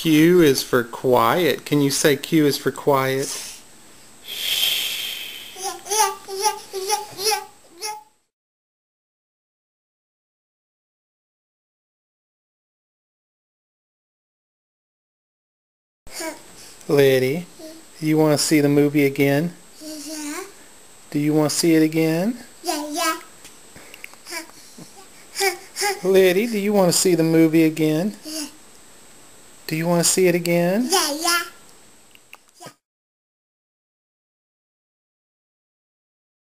Q is for quiet. Can you say Q is for quiet? Lydia, do you want to see the movie again? Yeah. Do you want to see it again? Yeah. Lydia, do you want to see the movie again? Yeah. Do you want to see it again? Yeah.